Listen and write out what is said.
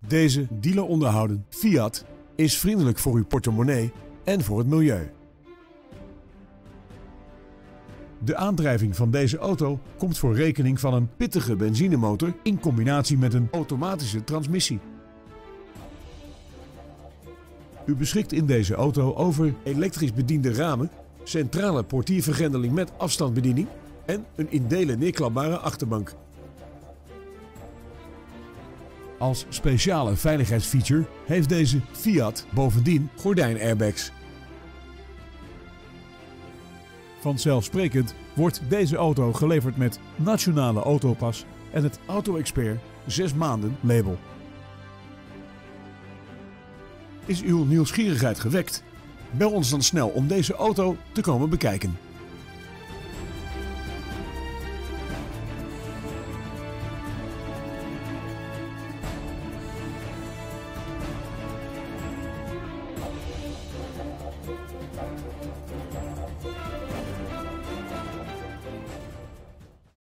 Deze dealer onderhouden Fiat is vriendelijk voor uw portemonnee en voor het milieu. De aandrijving van deze auto komt voor rekening van een pittige benzinemotor in combinatie met een automatische transmissie. U beschikt in deze auto over elektrisch bediende ramen, centrale portiervergrendeling met afstandsbediening en een in delen neerklapbare achterbank. Als speciale veiligheidsfeature heeft deze Fiat bovendien gordijnairbags. Vanzelfsprekend wordt deze auto geleverd met Nationale Autopas en het Auto Expert 6 maanden label. Is uw nieuwsgierigheid gewekt? Bel ons dan snel om deze auto te komen bekijken.